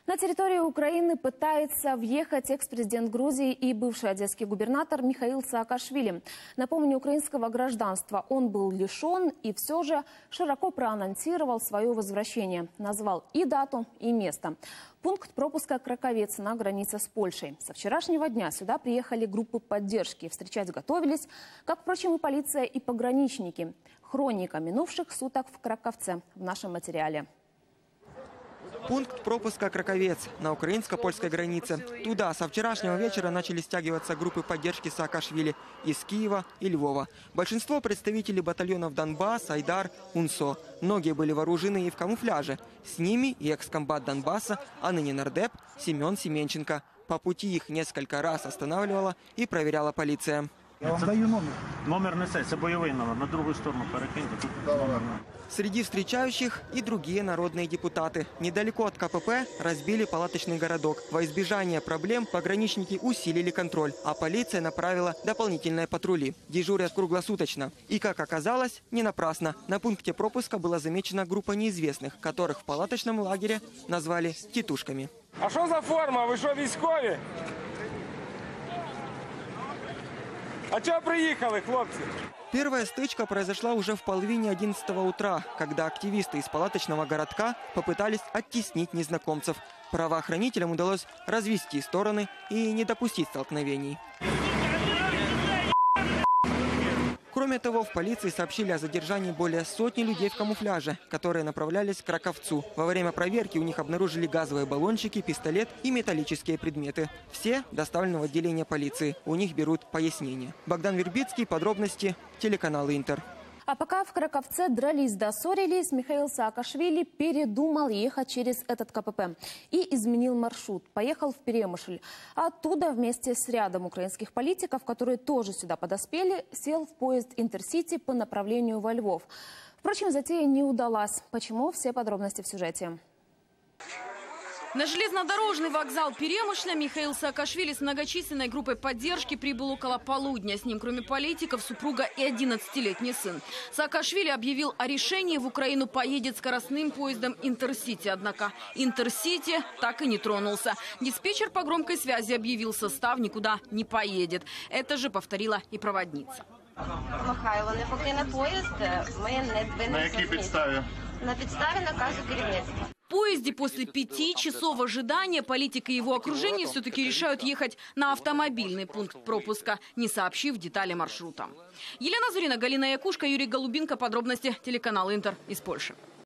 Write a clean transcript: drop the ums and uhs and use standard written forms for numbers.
На территорию Украины пытается въехать экс-президент Грузии и бывший одесский губернатор Михаил Саакашвили. Напомню, украинского гражданства он был лишен и все же широко проанонсировал свое возвращение. Назвал и дату, и место. Пункт пропуска Краковец на границе с Польшей. Со вчерашнего дня сюда приехали группы поддержки. Встречать готовились, как, впрочем, и полиция, и пограничники. Хроника минувших суток в Краковце в нашем материале. Пункт пропуска Краковец на украинско-польской границе. Туда со вчерашнего вечера начали стягиваться группы поддержки Саакашвили из Киева и Львова. Большинство представителей батальонов Донбасс, Айдар, УНСО. Многие были вооружены и в камуфляже. С ними и экс-комбат Донбасса, а ныне нардеп Семен Семенченко. По пути их несколько раз останавливала и проверяла полиция. Я вам даю номер. Номер несе, це бойовий номер. На другую сторону перекиньте. Тут номер. Среди встречающих и другие народные депутаты. Недалеко от КПП разбили палаточный городок. Во избежание проблем пограничники усилили контроль, а полиция направила дополнительные патрули. Дежурят круглосуточно. И, как оказалось, не напрасно. На пункте пропуска была замечена группа неизвестных, которых в палаточном лагере назвали «титушками». А что за форма? Вы что, військові? А чого приїхали, хлопці? Первая стычка произошла уже в половине 11 утра, когда активисты из палаточного городка попытались оттеснить незнакомцев. Правоохранителям удалось развести стороны и не допустить столкновений. Кроме того, в полиции сообщили о задержании более сотни людей в камуфляже, которые направлялись к Краковцу. Во время проверки у них обнаружили газовые баллончики, пистолет и металлические предметы. Все доставлены в отделение полиции. У них берут пояснения. Богдан Вербицкий, подробности, телеканал Интер. А пока в Краковце дрались да ссорились, Михаил Саакашвили передумал ехать через этот КПП и изменил маршрут. Поехал в Перемышль. Оттуда вместе с рядом украинских политиков, которые тоже сюда подоспели, сел в поезд Интерсити по направлению во Львов. Впрочем, затея не удалась. Почему? Все подробности в сюжете. На железнодорожный вокзал Перемышля Михаил Саакашвили с многочисленной группой поддержки прибыл около полудня. С ним, кроме политиков, супруга и 11-летний сын. Саакашвили объявил о решении: в Украину поедет скоростным поездом Интерсити. Однако Интерсити так и не тронулся. Диспетчер по громкой связи объявил: состав никуда не поедет. Это же повторила и проводница. Михайло не покине поїзд, ми не двинемося. На якій підставі? На підставі наказу керівництва. В поезде после 5 часов ожидания политик и его окружение все-таки решают ехать на автомобильный пункт пропуска, не сообщив детали маршрута. Елена Зурина, Галина Якушка, Юрий Голубинка. Подробности телеканал Интер из Польши.